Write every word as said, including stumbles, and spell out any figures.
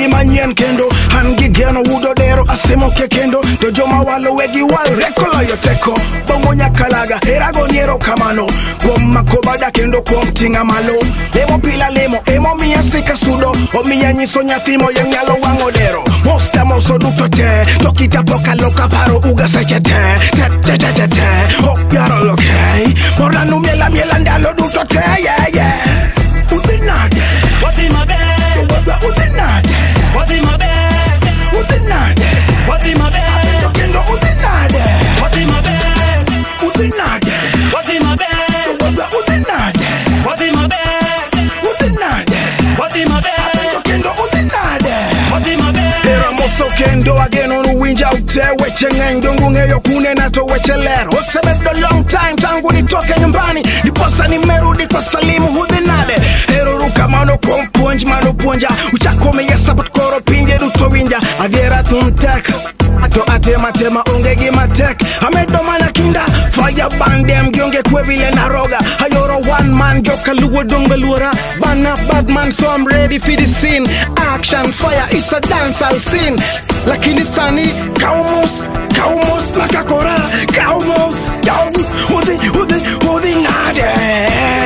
manyen kendo hangi geno udo dero asemo ke kendo do joma walo wegi wal rekolo yoteko bongo nyakalaga erago niero kamano kom makobada kendo kom tinga malo lemo pila lemo emo miya sika sudo o miya nyiso nyathimo yang nyalo wango dero mosta moso duto te tokita poka loka paro uga seche te te te te te te oh yaro lokei moranu miela miela ndalo duto te yeah yeah Udhinade What's in my bag? Udhinade What's in my bag? Udhinade What's in my bag? Tokendo Udhinade What's in my bag? Udhinade What's in my bag? Udhinade What's in my bag? Udhinade What's in my bag? Tokendo Udhinade What's in my bag? Era moso kendo ageno nuwinja ute weche ng'eny dongu ng'eyo kune na to weche ler osebedo long time tangu nitoke nyumbani niposa nimerudi kwa salimu Udhinade ero ruka mano kuom puonj mano puonja uchakome yesabot koro pinje duto winja adiera tumtek to atema tema onge gima tek amedo mana kinda fire bandem gionge kwe vile naroga ayoro one man joka luo donga luora bana bad man so I'm ready for the scene action fire is a dance I'll scene lakini sani kaumos kaumos makakora kaumos yo Udhi Udhi Udhinade